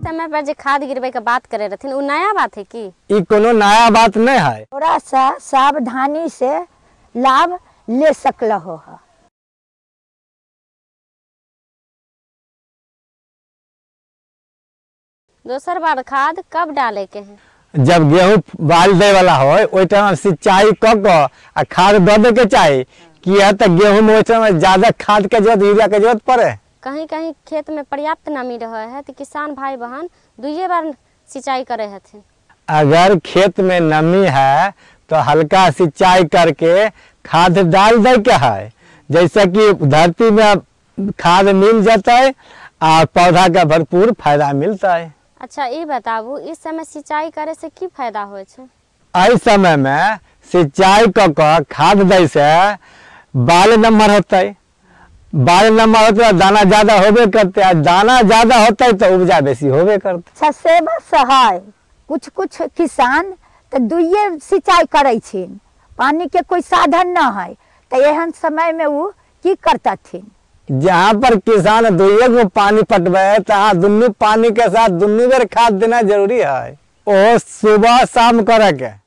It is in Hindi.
समय पर जो खाद गिरवे के बात करे रहथिन उ नया बात है की? ई कोनो नया बात नहीं है। थोड़ा सा सावधानी से लाभ ले सकल हो। दोसर बार खाद कब डाले के है? जब गेहूं बाल दे वाला हो ओइ टाइम सिंचाई क आ खाद दे दे के चाहिए किया तो गेहूं में ओइ टाइम ज्यादा खाद के जरूरत, यूरिया के जरूरत पड़े। कहीं कहीं खेत में पर्याप्त नमी रहे है तो किसान भाई बहन दुइये बार सिंचाई करे हथिन। अगर खेत में नमी है तो हल्का सिंचाई करके खाद डाल दे के है, जैसे कि धरती में खाद मिल जाता है और पौधा का भरपूर फायदा मिलता है। अच्छा ये बताबू इस समय सिंचाई करे से की फायदा होय छे? इस समय में सिंचाई क खाद दे से बाल नंबर होता है, बाल नंबर होता है दाना ज्यादा होबे करते हैं, दाना ज्यादा होता है तो उपजा बेसी होबे करते। अच्छा से बस है कुछ कुछ किसान तो दुइये सिंचाई करे छिन, पानी के कोई साधन न है तो एहन समय में वो की करता थी? जहाँ पर किसान दुइये को पानी पटवे तहाँ दुन्नू पानी के साथ दुन्नू बेर खाद देना जरूरी है। ओ सुबह शाम करे के।